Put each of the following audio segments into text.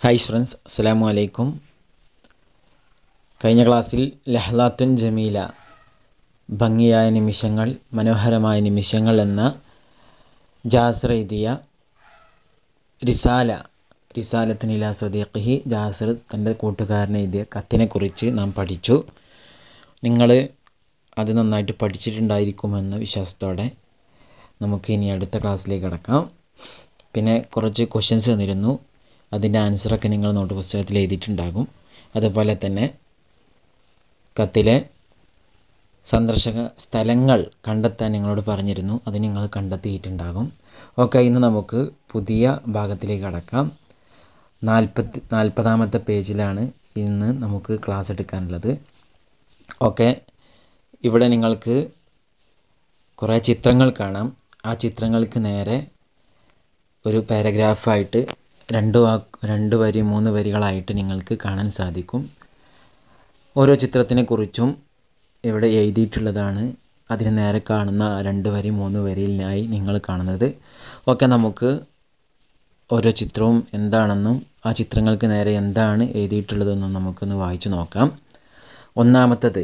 Hi friends, അസ്സലാമു അലൈക്കും. കഴിഞ്ഞ ക്ലാസ്സിൽ ലഹ്ലാത്തുൻ ജമീല, ഭംഗിയായ നിമിഷങ്ങൾ, മനോഹരമായ നിമിഷങ്ങൾ എന്ന ജാസിർ എഴുതിയ റിസാലത്തുൻ ഇലാ സ്വദീഖിഹി, ജാസിർ തൻ്റെ കൂട്ടുകാരനെ എഴുതിയ കത്തിനെക്കുറിച്ച് നാം പഠിച്ചു. നിങ്ങൾ അത് നന്നായിട്ട് പഠിച്ചിട്ടുണ്ടായിരിക്കുമെന്ന വിശ്വാസത്തോടെ നമുക്ക് ഇനി അടുത്ത ക്ലാസ്സിലേക്ക് കടക്കാം. പിന്നെ കുറച്ച് ക്വസ്റ്റ്യൻസ് തന്നിരുന്നു, അതിൻ്റെ ആൻസറൊക്കെ നിങ്ങൾ നോട്ട് പുസ്തകത്തിൽ എഴുതിയിട്ടുണ്ടാകും. അതുപോലെ തന്നെ കത്തിലെ സന്ദർശക സ്ഥലങ്ങൾ കണ്ടെത്താൻ നിങ്ങളോട് പറഞ്ഞിരുന്നു, അത് നിങ്ങൾ കണ്ടെത്തിയിട്ടുണ്ടാകും. ഓക്കെ, ഇന്ന് നമുക്ക് പുതിയ ഭാഗത്തിലേക്ക് കടക്കാം. 40ാമത്തെ പേജിലാണ് ഇന്ന് നമുക്ക് ക്ലാസ് എടുക്കാനുള്ളത്. ഓക്കെ, ഇവിടെ നിങ്ങൾക്ക് കുറേ ചിത്രങ്ങൾ കാണാം. ആ ചിത്രങ്ങൾക്ക് നേരെ ഒരു പാരഗ്രാഫായിട്ട് 2 വരി 3 വരികളായിട്ട് നിങ്ങൾക്ക് കാണാൻ സാധിക്കും. ഓരോ ചിത്രത്തിനെ കുറിച്ചും ഇവിടെ എഴുതിയിട്ടുള്ളതാണ്. അതിന് നേരെ കാണുന്ന 2 വരി 3 വരിയിലായി നിങ്ങൾ കാണുന്നത്. ഓക്കെ, നമുക്ക് ഓരോ ചിത്രവും എന്താണെന്നും ആ ചിത്രങ്ങൾക്ക് നേരെ എന്താണ് എഴുതിയിട്ടുള്ളതെന്നും നമുക്കൊന്ന് വായിച്ചു നോക്കാം. ഒന്നാമത്തത്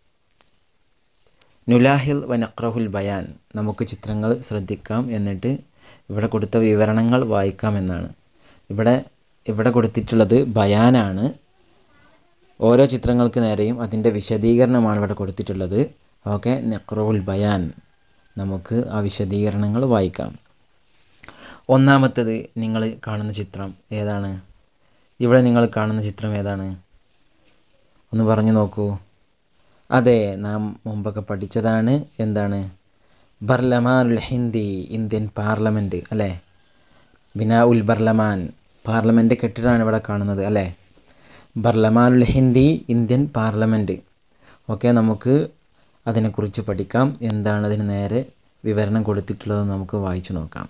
നുലാഹിൽ വ നഖ്റഹുൽ ബയാൻ. നമുക്ക് ചിത്രങ്ങൾ ശ്രദ്ധിക്കാം, എന്നിട്ട് ഇവിടെ കൊടുത്ത വിവരണങ്ങൾ വായിക്കാമെന്നാണ്. ഇവിടെ കൊടുത്തിട്ടുള്ളത് ബയാനാണ്. ഓരോ ചിത്രങ്ങൾക്ക് നേരെയും അതിൻ്റെ വിശദീകരണമാണ് ഇവിടെ കൊടുത്തിട്ടുള്ളത്. ഓക്കെ, നഖ്റഹുൽ ബയാൻ, നമുക്ക് ആ വിശദീകരണങ്ങൾ വായിക്കാം. ഒന്നാമത്തത് നിങ്ങൾ കാണുന്ന ചിത്രം ഏതാണ്? ഇവിടെ നിങ്ങൾ കാണുന്ന ചിത്രം ഏതാണ്? ഒന്ന് പറഞ്ഞു നോക്കൂ. അതെ, നാം മുമ്പൊക്കെ പഠിച്ചതാണ്. എന്താണ്? ബർലമാനുൽ ഹിന്ദി, ഇന്ത്യൻ പാർലമെൻറ്റ് അല്ലേ? ബിനാ ഉൽ ബർലമാൻ, പാർലമെൻറ്റ് കെട്ടിടമാണ് ഇവിടെ കാണുന്നത് അല്ലേ? ബർലമാനുൽ ഹിന്ദി, ഇന്ത്യൻ പാർലമെൻറ്റ്. ഓക്കെ, നമുക്ക് അതിനെക്കുറിച്ച് പഠിക്കാം. എന്താണ് അതിന് നേരെ വിവരണം കൊടുത്തിട്ടുള്ളതെന്ന് നമുക്ക് വായിച്ചു നോക്കാം.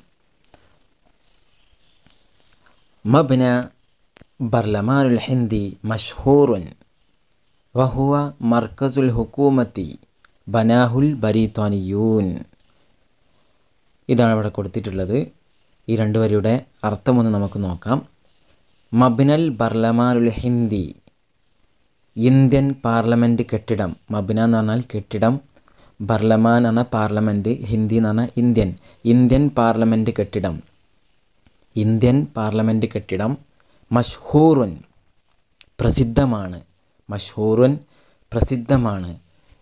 മബ്ന ബർലമാനുൽ ഹിന്ദി മഷ്ഹൂറുൻ വഹുവ മർക്കസുൽ ഹുക്കൂമത്തി ബനാഹുൽ ബരീത്വാനിയൂൻ. ഇതാണ് ഇവിടെ കൊടുത്തിട്ടുള്ളത്. ഈ 2 വരിയുടെ അർത്ഥമൊന്ന് നമുക്ക് നോക്കാം. മബ്നൽ ബർലമാനുൽ ഹിന്ദി, ഇന്ത്യൻ പാർലമെൻറ്റ് കെട്ടിടം. മബ്ന എന്ന് പറഞ്ഞാൽ കെട്ടിടം, ബർലമാൻ എന്ന പാർലമെൻറ്റ്, ഹിന്ദി എന്ന് പറഞ്ഞാൽ ഇന്ത്യൻ പാർലമെൻറ്റ് കെട്ടിടം. ഇന്ത്യൻ പാർലമെൻറ്റ് കെട്ടിടം മഷ്ഹൂറുൻ, പ്രസിദ്ധമാണ്. മഷ്ഹൂറുൻ, പ്രസിദ്ധമാണ്.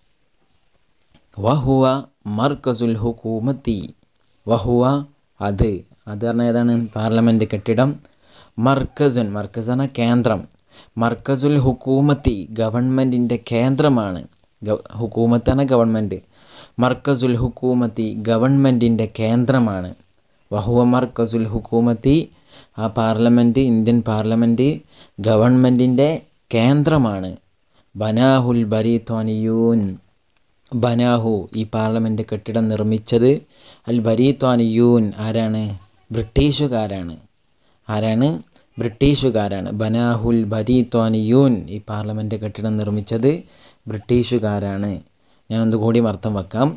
വഹുവ മർക്കസുൽ ഹുക്കൂമത്തി, വഹുവ അത് പറഞ്ഞാൽ ഏതാണ്? പാർലമെൻറ്റ് കെട്ടിടം. മർക്കസുൻ, മർക്കസ് എന്ന കേന്ദ്രം. മർക്കസുൽ ഹുക്കൂമത്തി, ഗവൺമെൻറ്റിൻ്റെ കേന്ദ്രമാണ്. ഹുക്കൂമത്ത് എന്ന ഗവൺമെൻറ്. മർക്കസുൽ ഹുക്കൂമത്തി, ഗവൺമെൻറ്റിൻ്റെ കേന്ദ്രമാണ്. വഹുവ മർക്കസുൽ ഹുക്കൂമത്തി, ആ പാർലമെൻറ്റ്, ഇന്ത്യൻ പാർലമെൻറ്റ് ഗവൺമെൻറ്റിൻ്റെ കേന്ദ്രമാണ്. ബനാഹുൽ ബരീത്വാനിയൂൻ, ബനാഹു, ഈ പാർലമെൻറ്റ് കെട്ടിടം നിർമ്മിച്ചത് അൽ ബരീത്വാനിയൂൻ, ആരാണ്? ബ്രിട്ടീഷുകാരാണ്. ആരാണ്? ബ്രിട്ടീഷുകാരാണ്. ബനാഹുൽ ബരീത്വാനിയൂൻ, ഈ പാർലമെൻറ്റ് കെട്ടിടം നിർമ്മിച്ചത് ബ്രിട്ടീഷുകാരാണ്. ഞാൻ ഒന്നുകൂടി അർത്ഥം വെക്കാം.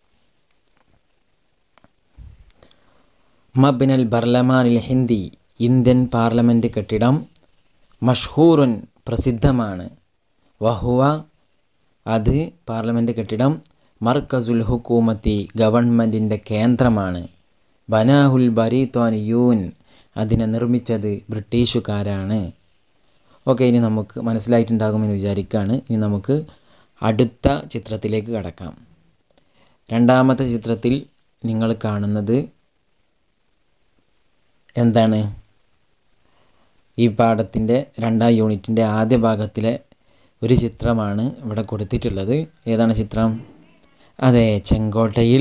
മബ്നൽ ബർലമാനിൽ ഹിന്ദി, ഇന്ത്യൻ പാർലമെൻറ്റ് കെട്ടിടം മഷ്ഹൂറുൻ, പ്രസിദ്ധമാണ്. വഹുവ അത്, പാർലമെൻറ്റ് കെട്ടിടം, മർക്കസുൽ ഹുക്കൂമത്തി, ഗവൺമെൻറ്റിൻ്റെ കേന്ദ്രമാണ്. ബനാഹുൽ ബരീത്വാനിയൂൻ, അതിനെ നിർമ്മിച്ചത് ബ്രിട്ടീഷുകാരാണ്. ഓക്കെ, ഇനി നമുക്ക് മനസ്സിലായിട്ടുണ്ടാകുമെന്ന് വിചാരിക്കുകയാണ്. ഇനി നമുക്ക് അടുത്ത ചിത്രത്തിലേക്ക് കടക്കാം. രണ്ടാമത്തെ ചിത്രത്തിൽ നിങ്ങൾ കാണുന്നത് എന്താണ്? ഈ പാഠത്തിൻ്റെ 2ാം യൂണിറ്റിൻ്റെ ആദ്യ ഭാഗത്തിലെ ഒരു ചിത്രമാണ് ഇവിടെ കൊടുത്തിട്ടുള്ളത്. ഏതാണ് ചിത്രം? അതെ, ചെങ്കോട്ടയിൽ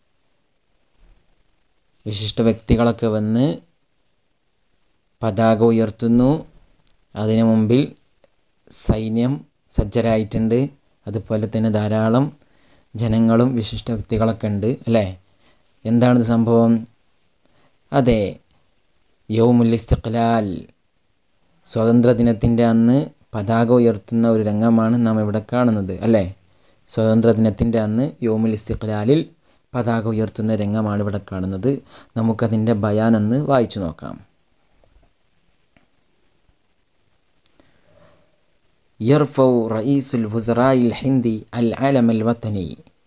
വിശിഷ്ട വ്യക്തികളൊക്കെ വന്ന് പതാക ഉയർത്തുന്നു. അതിനു മുമ്പിൽ സൈന്യം സജ്ജരായിട്ടുണ്ട്. അതുപോലെ തന്നെ ധാരാളം ജനങ്ങളും വിശിഷ്ട വ്യക്തികളൊക്കെ ഉണ്ട് അല്ലേ? എന്താണ് സംഭവം? അതെ, യൗമുൽ ഇസ്തിഖ്ലാൽ, സ്വാതന്ത്ര്യദിനത്തിൻ്റെ അന്ന് പതാക ഉയർത്തുന്ന ഒരു രംഗമാണ് നാം ഇവിടെ കാണുന്നത് അല്ലേ? സ്വാതന്ത്ര്യദിനത്തിൻ്റെ അന്ന് യൗമുൽ ഇസ്തിഖ്ലാലിൽ പതാക ഉയർത്തുന്ന രംഗമാണ് ഇവിടെ കാണുന്നത്. നമുക്കതിൻ്റെ ബയാൻ ഒന്ന് വായിച്ചു നോക്കാം. يرفع رئيس الوزراء الهندي العلم الوطني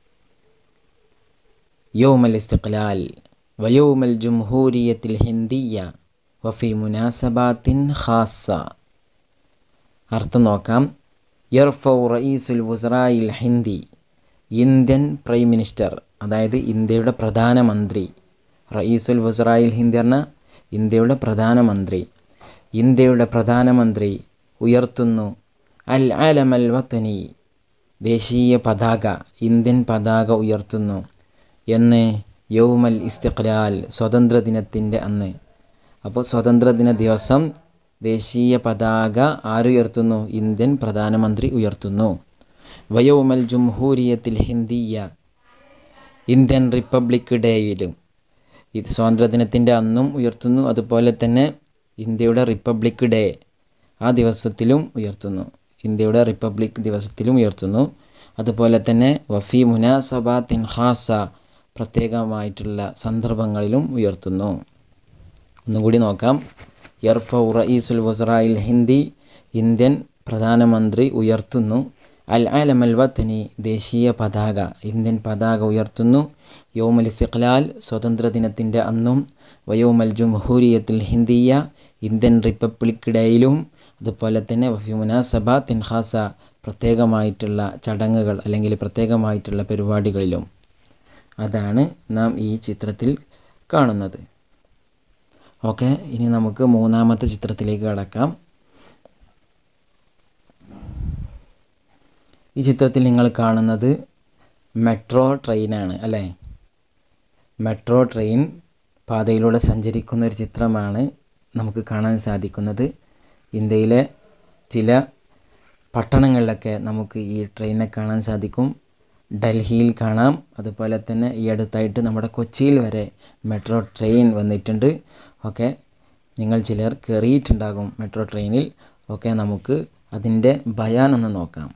يوم الاستقلال ويوم الجمهورية الهندية وفي مناسبات خاصة. അർത്ഥം നോക്കാം. യർഫൗ റഈസുൽ വുസറായിൽ ഹിന്ദി, ഇന്ത്യൻ പ്രൈം മിനിസ്റ്റർ, അതായത് ഇന്ത്യയുടെ പ്രധാനമന്ത്രി. റഈസുൽ വുസറായിൽ ഹിന്ദി പറഞ്ഞാൽ ഇന്ത്യയുടെ പ്രധാനമന്ത്രി. ഇന്ത്യയുടെ പ്രധാനമന്ത്രി ഉയർത്തുന്നു അൽ അലം അൽ വത്തനി, ദേശീയ പതാക, ഇന്ത്യൻ പതാക ഉയർത്തുന്നു എന്ന് യൗമൽ ഇസ്തിഖ്ലാൽ, സ്വതന്ത്രദിനത്തിൻ്റെ അന്ന്. അപ്പോൾ സ്വതന്ത്രദിന ദിവസം ദേശീയ പതാക ആരുയർത്തുന്നു? ഇന്ത്യൻ പ്രധാനമന്ത്രി ഉയർത്തുന്നു. വയൗമൽ ജംഹൂരിയത്തിൽ ഹിന്ദിയ, ഇന്ത്യൻ റിപ്പബ്ലിക് ഡേയിലും, ഇത് സ്വാതന്ത്ര്യദിനത്തിൻ്റെ അന്നും ഉയർത്തുന്നു. അതുപോലെ തന്നെ ഇന്ത്യയുടെ റിപ്പബ്ലിക് ഡേ ആ ദിവസത്തിലും ഉയർത്തുന്നു. ഇന്ത്യയുടെ റിപ്പബ്ലിക് ദിവസത്തിലും ഉയർത്തുന്നു. അതുപോലെ തന്നെ വഫി മുനാസബാത്തിൻ ഖാസ, പ്രത്യേകമായിട്ടുള്ള സന്ദർഭങ്ങളിലും ഉയർത്തുന്നു. ഒന്നുകൂടി നോക്കാം. യർഫൗ റഈസുൽ വുസറായിൽ ഹിന്ദി, ഇന്ത്യൻ പ്രധാനമന്ത്രി ഉയർത്തുന്നു. അൽ അലം അൽ വത്തനി, ദേശീയ പതാക, ഇന്ത്യൻ പതാക ഉയർത്തുന്നു. യൗമുൽ ഇസ്തിഖ്ലാൽ, സ്വതന്ത്രദിനത്തിൻ്റെ അന്നും. വയൗമൽ ജംഹൂരിയത്തുൽ ഹിന്ദിയ, ഇന്ത്യൻ റിപ്പബ്ലിക് ഡേയിലും. അതുപോലെ തന്നെ വഫി മുനാസബാത്തിൻ ഖാസ, പ്രത്യേകമായിട്ടുള്ള ചടങ്ങുകൾ അല്ലെങ്കിൽ പ്രത്യേകമായിട്ടുള്ള പരിപാടികളിലും. അതാണ് നാം ഈ ചിത്രത്തിൽ കാണുന്നത്. ഓക്കെ, ഇനി നമുക്ക് മൂന്നാമത്തെ ചിത്രത്തിലേക്ക് കടക്കാം. ഈ ചിത്രത്തിൽ നിങ്ങൾ കാണുന്നത് മെട്രോ ട്രെയിനാണ് അല്ലേ? മെട്രോ ട്രെയിൻ പാതയിലൂടെ സഞ്ചരിക്കുന്ന ഒരു ചിത്രമാണ് നമുക്ക് കാണാൻ സാധിക്കുന്നത്. ഇന്ത്യയിലെ ചില പട്ടണങ്ങളിലൊക്കെ നമുക്ക് ഈ ട്രെയിനിനെ കാണാൻ സാധിക്കും. ഡൽഹിയിൽ കാണാം. അതുപോലെ തന്നെ ഈ അടുത്തായിട്ട് നമ്മുടെ കൊച്ചിയിൽ വരെ മെട്രോ ട്രെയിൻ വന്നിട്ടുണ്ട്. ഓക്കെ, നിങ്ങൾ ചിലർ കയറിയിട്ടുണ്ടാകും മെട്രോ ട്രെയിനിൽ. ഓക്കെ, നമുക്ക് അതിൻ്റെ ബയാൻ ഒന്ന് നോക്കാം.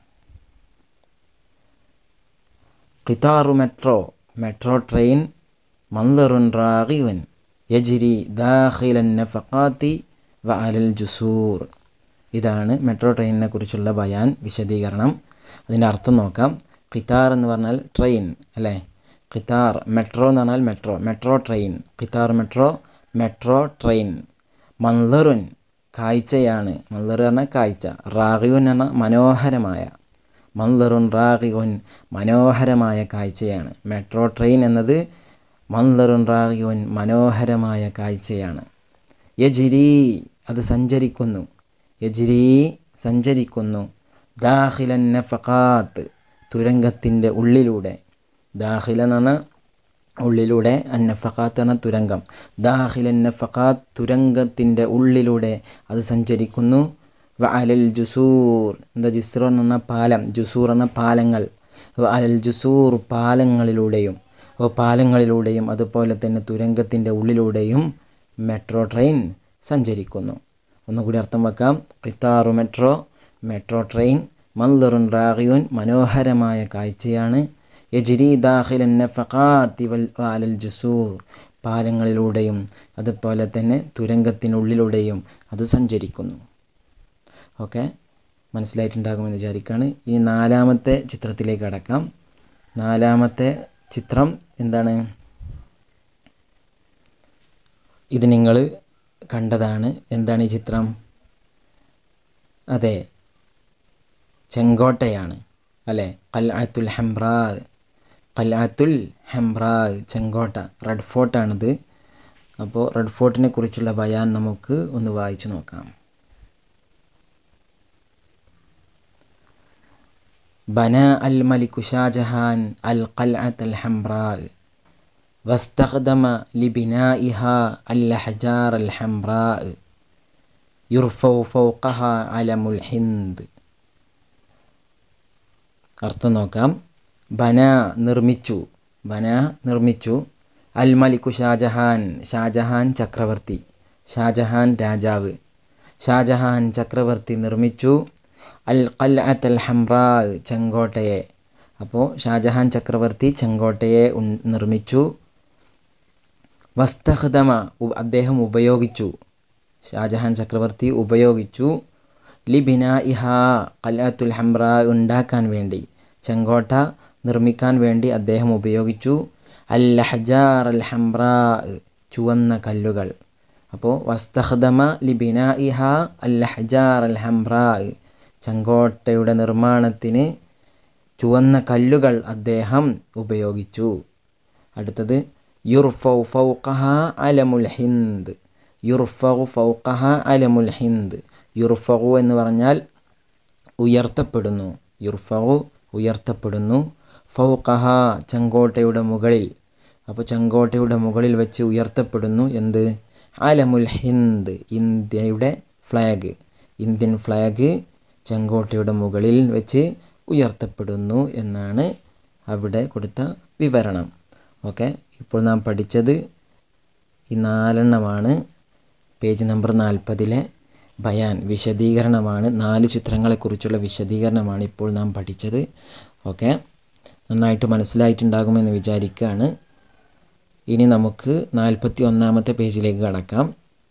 ഖിതാറു മെട്രോ, മെട്രോ ട്രെയിൻ മൻദറുൻ റാഗിവൻ യജ്രി ദാഖിലൻ നഫഖാത്തി വ അലൽ ജുസൂർ. ഇതാണ് മെട്രോ ട്രെയിനിനെ കുറിച്ചുള്ള ബയാൻ, വിശദീകരണം. അതിൻ്റെ അർത്ഥം നോക്കാം. ഖിതാർ എന്ന് പറഞ്ഞാൽ ട്രെയിൻ അല്ലേ? ഖിതാർ, മെട്രോ എന്ന് പറഞ്ഞാൽ മെട്രോ, മെട്രോ ട്രെയിൻ. ഖിതാർ മെട്രോ, മെട്രോ ട്രെയിൻ. മൻദറുൻ, കാഴ്ചയാണ്. മൻദർ പറഞ്ഞാൽ കാഴ്ച. റാഗിവൻ എന്ന മനോഹരമായ. മൻദറുൻ റാഗിവൻ, മനോഹരമായ കാഴ്ചയാണ്. മെട്രോ ട്രെയിൻ എന്നത് മൻദറുൻ റാഗിവൻ, മനോഹരമായ കാഴ്ചയാണ്. യജ്രി, അത് സഞ്ചരിക്കുന്നു. യജ്രി, സഞ്ചരിക്കുന്നു. ദാഖിലൻ നഫഖാത്ത്, തുരങ്കത്തിൻ്റെ ഉള്ളിലൂടെ. ദാഖില എന്ന് പറഞ്ഞാൽ ഉള്ളിലൂടെ, അന്നഫഖാത്ത് എന്ന തുരങ്കം. ദാഖിലൻ നഫഖാത്ത്, തുരങ്കത്തിൻ്റെ ഉള്ളിലൂടെ അത് സഞ്ചരിക്കുന്നു. വ അലൽ ജുസൂർ, എന്താ ജിസ്ർ എന്ന് പറഞ്ഞാൽ പാലം, ജുസൂർ എന്ന പാലങ്ങൾ. വ അലൽ ജുസൂർ, പാലങ്ങളിലൂടെയും. അപ്പോൾ പാലങ്ങളിലൂടെയും അതുപോലെ തന്നെ തുരങ്കത്തിൻ്റെ ഉള്ളിലൂടെയും മെട്രോ ട്രെയിൻ സഞ്ചരിക്കുന്നു. ഒന്നുകൂടി അർത്ഥം വെക്കാം. ഖിതാറു മെട്രോ, മെട്രോ ട്രെയിൻ. മൻദറുൻ റാഗിയുൻ, മനോഹരമായ കാഴ്ചയാണ്. യജ്രി ദാഖിലൻ നഫഖാത്തി വ അലൽ ജുസൂർ, പാലങ്ങളിലൂടെയും അതുപോലെ തന്നെ തുരങ്കത്തിനുള്ളിലൂടെയും അത് സഞ്ചരിക്കുന്നു. ഓക്കെ, മനസ്സിലായിട്ടുണ്ടാകുമെന്ന് വിചാരിക്കുകയാണ്. ഇനി നാലാമത്തെ ചിത്രത്തിലേക്ക് കടക്കാം. നാലാമത്തെ ചിത്രം എന്താണ്? ഇത് നിങ്ങൾ കണ്ടതാണ്. എന്താണ് ഈ ചിത്രം? അതെ, ചെങ്കോട്ടയാണ് അല്ലേ? ഖൽഅത്തുൽ ഹംറാ, ഖൽഅത്തുൽ ഹംറാ, ചെങ്കോട്ട, റെഡ് ഫോർട്ടാണിത്. അപ്പോൾ റെഡ് ഫോർട്ടിനെ കുറിച്ചുള്ള ബയാൻ നമുക്ക് ഒന്ന് വായിച്ചു നോക്കാം. ബന അൽ മലികു ഷാജഹാൻ അൽ ഖൽഅത്തുൽ ഹംറാ വസ്തഖ്ദമ ലിബിനാഇഹാ അൽ അഹ്ജാർ അൽ ഹംറാ യുർഫൗ ഫൗഖഹാ അലമുൽ ഹിന്ദ്. അർത്ഥം നോക്കാം. ബന, നിർമ്മിച്ചു. ബന, നിർമ്മിച്ചു. അൽ മലികു ഷാജഹാൻ, ഷാജഹാൻ ചക്രവർത്തി, ഷാജഹാൻ രാജാവ്. ഷാജഹാൻ ചക്രവർത്തി നിർമ്മിച്ചു. അൽ ഖൽഅത്തുൽ ഹംറാ, ചെങ്കോട്ടയെ. അപ്പോൾ ഷാജഹാൻ ചക്രവർത്തി ചെങ്കോട്ടയെ നിർമ്മിച്ചു. വസ്തഖ്ദമ, അദ്ദേഹം ഉപയോഗിച്ചു. ഷാജഹാൻ ചക്രവർത്തി ഉപയോഗിച്ചു. ലിബിനാഇഹ ഖൽഅത്തുൽ ഹംറ ഉണ്ടാക്കാൻ വേണ്ടി, ചെങ്കോട്ട നിർമ്മിക്കാൻ വേണ്ടി അദ്ദേഹം ഉപയോഗിച്ചു അൽ അഹ്ജാർ അൽ ഹംറ ചുവന്ന കല്ലുകൾ. അപ്പോൾ വസ്തഖ്ദമ ലിബിനാഇഹ അൽ അഹ്ജാർ അൽ ഹംറ ചെങ്കോട്ടയുടെ നിർമ്മാണത്തിന് ചുവന്ന കല്ലുകൾ അദ്ദേഹം ഉപയോഗിച്ചു. അടുത്തത് യുർഫൗ ഫൗഖഹ അലമുൽ ഹിന്ദ്. യുർഫൗ ഫൗഖഹ അലമുൽ ഹിന്ദ്. യുർഫൗ എന്ന് പറഞ്ഞാൽ ഉയർത്തപ്പെടുന്നു. യുർഫൗ ഉയർത്തപ്പെടുന്നു. ഫൗഖഹ ചെങ്കോട്ടയുടെ മുകളിൽ. അപ്പോൾ ചെങ്കോട്ടയുടെ മുകളിൽ വെച്ച് ഉയർത്തപ്പെടുന്നു എന്ത്? അലമുൽ ഹിന്ദ് ഇന്ത്യയുടെ ഫ്ലാഗ്. ഇന്ത്യൻ ഫ്ലാഗ് ചെങ്കോട്ടയുടെ മുകളിൽ വെച്ച് ഉയർത്തപ്പെടുന്നു എന്നാണ് അവിടെ കൊടുത്ത വിവരണം. ഓക്കെ, ഇപ്പോൾ നാം പഠിച്ചത് ഈ 4 പേജ് നമ്പർ 40 ബയാൻ വിശദീകരണമാണ്. 4 ചിത്രങ്ങളെക്കുറിച്ചുള്ള വിശദീകരണമാണ് ഇപ്പോൾ നാം പഠിച്ചത്. ഓക്കെ, നന്നായിട്ട് മനസ്സിലായിട്ടുണ്ടാകുമെന്ന് വിചാരിക്കുകയാണ്. ഇനി നമുക്ക് 41 പേജിലേക്ക് കടക്കാം.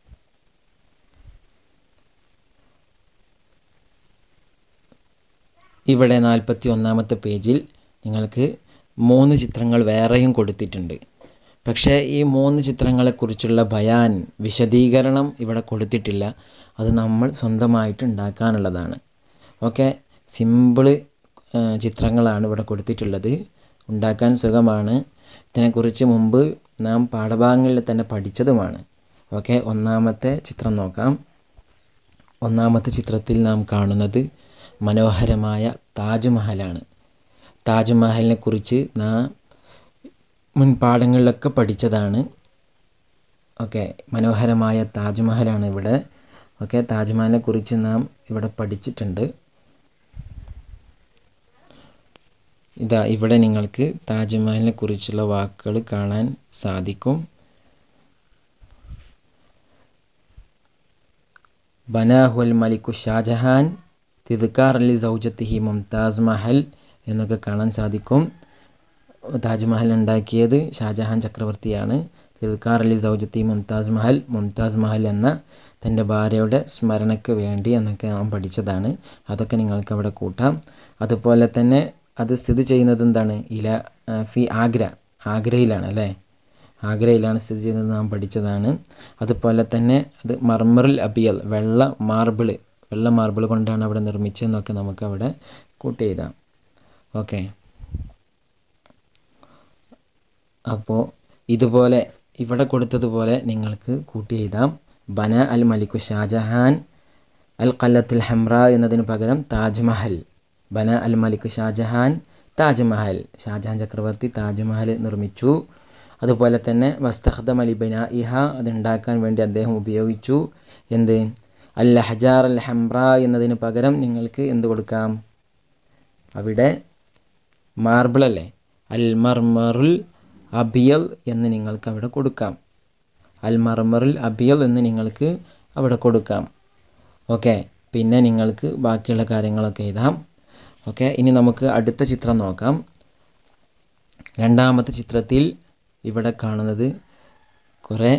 ഇവിടെ 41 പേജിൽ നിങ്ങൾക്ക് 3 ചിത്രങ്ങൾ വേറെയും കൊടുത്തിട്ടുണ്ട്. പക്ഷേ ഈ 3 ചിത്രങ്ങളെക്കുറിച്ചുള്ള ബയാൻ വിശദീകരണം ഇവിടെ കൊടുത്തിട്ടില്ല. അത് നമ്മൾ സ്വന്തമായിട്ട് ഉണ്ടാക്കാനുള്ളതാണ്. ഓക്കെ, സിമ്പിള് ചിത്രങ്ങളാണ് ഇവിടെ കൊടുത്തിട്ടുള്ളത്. ഉണ്ടാക്കാൻ സുഖമാണ്. ഇതിനെക്കുറിച്ച് മുമ്പ് നാം പാഠഭാഗങ്ങളിൽ തന്നെ പഠിച്ചതുമാണ്. ഓക്കെ, 1ാമത്തെ ചിത്രം നോക്കാം. 1ാമത്തെ ചിത്രത്തിൽ നാം കാണുന്നത് മനോഹരമായ താജ്മഹലാണ്. താജ്മഹലിനെ കുറിച്ച് നാം മുൻ പാഠങ്ങളിലൊക്കെ പഠിച്ചതാണ്. ഓക്കെ, മനോഹരമായ താജ്മഹലാണ് ഇവിടെ. ഓക്കെ, താജ്മഹലിനെ കുറിച്ച് നാം ഇവിടെ പഠിച്ചിട്ടുണ്ട്. ഇതാ ഇവിടെ നിങ്ങൾക്ക് താജ്മഹലിനെ കുറിച്ചുള്ള വാക്കുകൾ കാണാൻ സാധിക്കും. ബനാഹുൽ മലിക്കു ഷാജഹാൻ തിദ്കാർ അലി സൗജത്തിഹി മുംതാസ് മഹൽ എന്നൊക്കെ കാണാൻ സാധിക്കും. താജ്മഹൽ ഉണ്ടാക്കിയത് ഷാജഹാൻ ചക്രവർത്തിയാണ്. തിദ്കാർ അലി സൗജത്തി മുംതാസ് മഹൽ, മുംതാസ് മഹൽ എന്ന തൻ്റെ ഭാര്യയുടെ സ്മരണയ്ക്ക് വേണ്ടി എന്നൊക്കെ നാം പഠിച്ചതാണ്. അതൊക്കെ നിങ്ങൾക്ക് അവിടെ കൂട്ടാം. അതുപോലെ തന്നെ അത് സ്ഥിതി ചെയ്യുന്നത് എന്താണ്? ആഗ്രയിലാണ് അല്ലേ? ആഗ്രയിലാണ് സ്ഥിതി ചെയ്യുന്നത്, നാം പഠിച്ചതാണ്. അതുപോലെ തന്നെ അത് മർമറുൽ അബിയൽ വെള്ള മാർബിൾ കൊണ്ടാണ് അവിടെ നിർമ്മിച്ചതെന്നൊക്കെ നമുക്ക് അവിടെ കൂട്ടി എഴുതാം. ഓക്കെ, അപ്പോൾ ഇതുപോലെ ഇവിടെ കൊടുത്തതുപോലെ നിങ്ങൾക്ക് കൂട്ടി എഴുതാം. ബന അൽ മലിക്കു ഷാജഹാൻ അൽ ഖലത്തുൽ ഹംറ എന്നതിന് പകരം താജ്മഹൽ. ബന അൽ മലിക്കു ഷാജഹാൻ താജ്മഹൽ. ഷാജഹാൻ ചക്രവർത്തി താജ്മഹൽ നിർമ്മിച്ചു. അതുപോലെ തന്നെ വസ്തഖ്ദമ ലിബനാഇഹ അതുണ്ടാക്കാൻ വേണ്ടി അദ്ദേഹം ഉപയോഗിച്ചു എന്ത്? അൽ അഹ്ജാർ അൽ ഹംറ എന്നതിന് പകരം നിങ്ങൾക്ക് എന്ത് കൊടുക്കാം? അവിടെ മാർബിൾ അല്ലേ, അൽ മർമറുൽ അബിയൽ എന്ന് നിങ്ങൾക്ക് അവിടെ കൊടുക്കാം. അൽ മർമറുൽ അബിയൽ എന്ന് നിങ്ങൾക്ക് അവിടെ കൊടുക്കാം. ഓക്കെ, പിന്നെ നിങ്ങൾക്ക് ബാക്കിയുള്ള കാര്യങ്ങളൊക്കെ എഴുതാം. ഓക്കെ, ഇനി നമുക്ക് അടുത്ത ചിത്രം നോക്കാം. 2ാമത്തെ ചിത്രത്തിൽ ഇവിടെ കാണുന്നത് കുറേ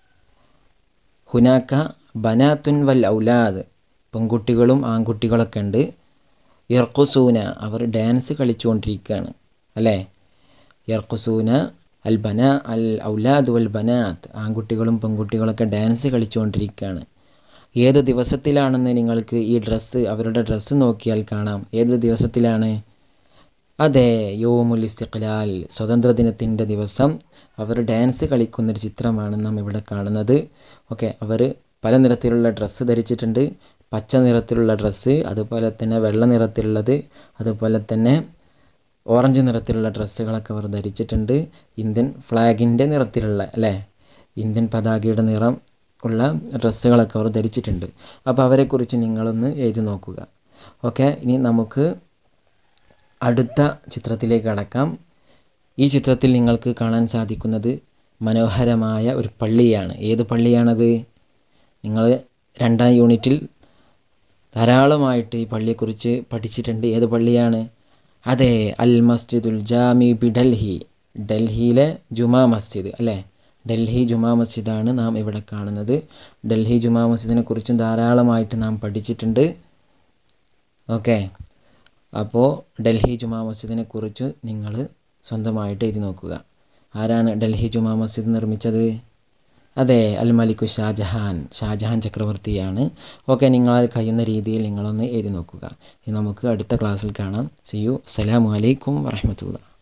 ഹുനാക്ക ബനാത്തുൻ വൽ ഔലാദ് പെൺകുട്ടികളും ആൺകുട്ടികളൊക്കെ ഉണ്ട്. യർഖുസൂന അവർ ഡാൻസ് കളിച്ചുകൊണ്ടിരിക്കുകയാണ് അല്ലേ? യർഖുസൂന അൽ ഔലാദ് വൽ ബനാത്ത് ആൺകുട്ടികളും പെൺകുട്ടികളൊക്കെ ഡാൻസ് കളിച്ചുകൊണ്ടിരിക്കുകയാണ്. ഏത് ദിവസത്തിലാണെന്ന് നിങ്ങൾക്ക് ഈ അവരുടെ ഡ്രസ്സ് നോക്കിയാൽ കാണാം. ഏത് ദിവസത്തിലാണ്? അതെ, യൗമുൽ ഇസ്തിഖ്ലാൽ സ്വാതന്ത്ര്യദിനത്തിൻ്റെ ദിവസം അവർ ഡാൻസ് കളിക്കുന്നൊരു ചിത്രമാണ് നാം ഇവിടെ കാണുന്നത്. ഓക്കെ, അവർ പല നിറത്തിലുള്ള ഡ്രസ്സ് ധരിച്ചിട്ടുണ്ട്. പച്ച നിറത്തിലുള്ള ഡ്രസ്സ്, അതുപോലെ തന്നെ വെള്ള നിറത്തിലുള്ളത്, അതുപോലെ തന്നെ ഓറഞ്ച് നിറത്തിലുള്ള ഡ്രസ്സുകളൊക്കെ അവർ ധരിച്ചിട്ടുണ്ട്. ഇന്ത്യൻ ഫ്ലാഗിൻ്റെ നിറത്തിലുള്ള അല്ലേ, ഇന്ത്യൻ പതാകയുടെ നിറം ഉള്ള ഡ്രസ്സുകളൊക്കെ അവർ ധരിച്ചിട്ടുണ്ട്. അപ്പോൾ അവരെക്കുറിച്ച് നിങ്ങളൊന്ന് എഴുതി നോക്കുക. ഓക്കെ, ഇനി നമുക്ക് അടുത്ത ചിത്രത്തിലേക്ക് കടക്കാം. ഈ ചിത്രത്തിൽ നിങ്ങൾക്ക് കാണാൻ സാധിക്കുന്നത് മനോഹരമായ ഒരു പള്ളിയാണ്. ഏത് പള്ളിയാണത്? നിങ്ങൾ 2ാം യൂണിറ്റിൽ ധാരാളമായിട്ട് ഈ പള്ളിയെക്കുറിച്ച് പഠിച്ചിട്ടുണ്ട്. ഏത് പള്ളിയാണ്? അതെ, അൽ മസ്ജിദുൽ ജാമി ബി ഡൽഹിയിലെ ജുമാ മസ്ജിദ് അല്ലേ? ഡൽഹി ജുമാ മസ്ജിദാണ് നാം ഇവിടെ കാണുന്നത്. ഡൽഹി ജുമാ മസ്ജിദിനെ കുറിച്ചും ധാരാളമായിട്ട് നാം പഠിച്ചിട്ടുണ്ട്. ഓക്കെ. അപ്പോൾ ഡൽഹി ജുമാ മസ്ജിദിനെ കുറിച്ച് നിങ്ങൾ സ്വന്തമായിട്ട് എഴുതി നോക്കുക. ആരാണ് ഡൽഹി ജുമാ മസ്ജിദ് നിർമ്മിച്ചത്? അതെ, അൽ മലിക്കു ഷാജഹാൻ ചക്രവർത്തിയാണ്. ഓക്കെ, നിങ്ങളാൽ കഴിയുന്ന രീതിയിൽ നിങ്ങളൊന്ന് എഴുതി നോക്കുക. ഇനി നമുക്ക് അടുത്ത ക്ലാസ്സിൽ കാണാം. See you. അസ്സലാമു അലൈക്കും വറഹ്മത്തുള്ളാഹി.